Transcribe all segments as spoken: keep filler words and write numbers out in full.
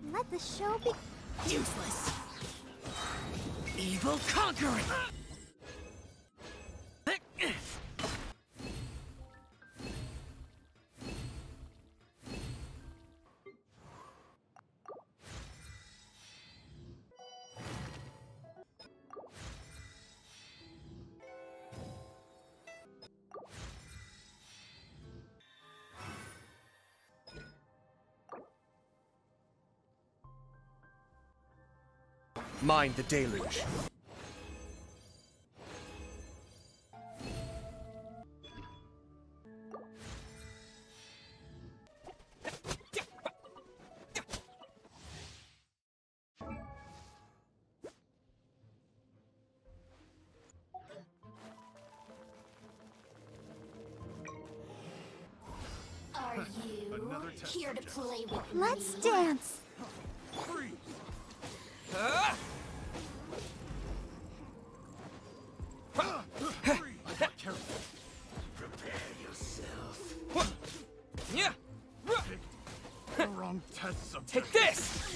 Let the show be Useless. Evil conquering. Mind the deluge. Are you here to play with me? Let's dance. Freeze! Uh, Freeze! Careful. Prepare yourself. yeah. Picked the wrong test subject. Take this.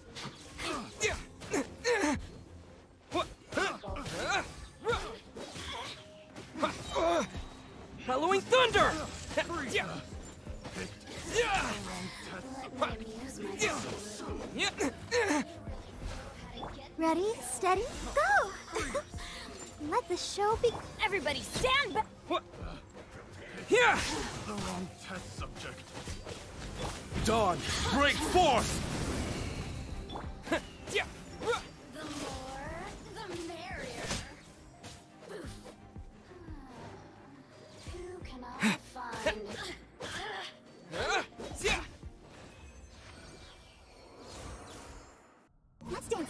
Hallowing thunder. Freeze! Yeah. Picked Yeah. the wrong test Let me amuse myself. Yeah. Ready, steady, go! Let the show be. Everybody stand back! What? Yeah. the wrong test subject. Dawn, break forth! Yeah. The more, the merrier. Boof. Who can I find? Uh, yeah. Let's dance.